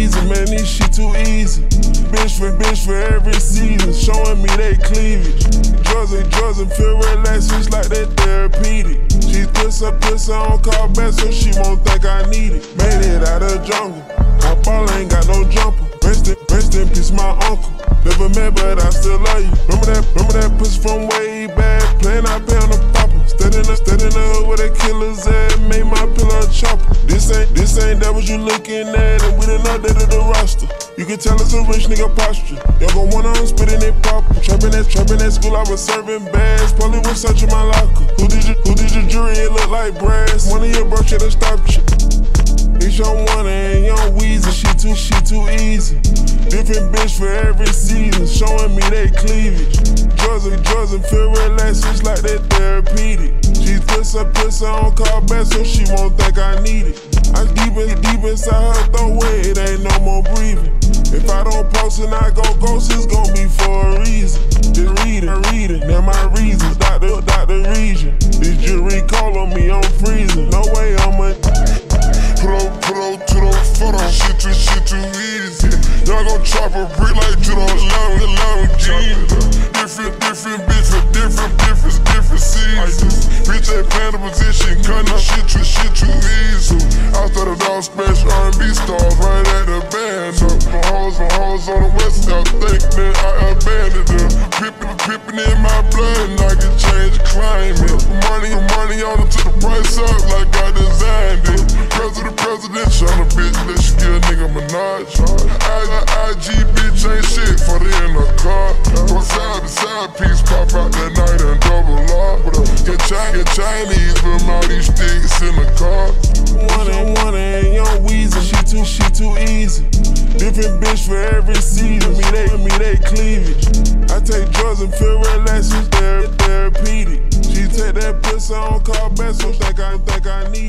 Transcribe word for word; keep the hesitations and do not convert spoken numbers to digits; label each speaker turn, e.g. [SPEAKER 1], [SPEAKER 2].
[SPEAKER 1] Weezy, man, this shit too easy. Bitch for bitch for every season, showing me they cleavage. Drugs and drugs and feel relaxed, it's like they therapeutic. She puts her puss on call back so she won't think I need it. Made it out of the jungle, my ball ain't got no jumper. Rest in, rest in peace, my uncle. Never met, but I still love you. Remember that, remember that pussy from way back, playing out pay on the popper. Steady in the, steady in the hood where they killers at, made my pillow a chopper. This ain't, this ain't that what you looking at, and we done updated the roster. You can tell it's a rich nigga posture. Y'all gon' wanna on spitting it proper. Trapping that, trapping that school, I was serving bags. Police was searching my locker. Who did you, who did your jury? It look like brass. One of your bro should've stopped you. It's young one and young Weezy, she too, she too easy. Different bitch for every season, showing me they cleavage. Drugs and drugs and feel relaxed, it's like they therapeutic. She puts her puss on call back so she won't think I need it. I'm deep, in, deep inside her throat, it ain't no more breathing. If I don't post and I go ghost, it's gon' be for a reason. Just reading, reading, they're my reasons. Doctor, Doctor Region. This jury call on me, I'm freezing. No way I'm a
[SPEAKER 2] Put on, put on to the photo, shit too, shit too easy. Y'all gon' chop a brick like Judo, Lamborghini. Different, different bitch for different, different, different seasons. Bitch ain't playing the position, cutting up shit too, shit too easy. I started all special R and B stars right at the band. My hoes, my hoes on the west, I think that I abandoned them. Pippin', pippin' in my blood, and I can change the climate. Money, money on it to the price up like I designed it. President, president, tryna bitch, let you get a nigga Minaj. I G bitch ain't shit for the in the car. Go side to side piece, pop out that night and double R. Get, Ch get Chinese, but all these sticks in the car.
[SPEAKER 1] One and one and young Weezy, she too, she too easy. Different bitch for every season, me they, me they cleavage. I take drugs and feel relaxed, it's ther therapeutic. She take that pussy on call back, so think I think I need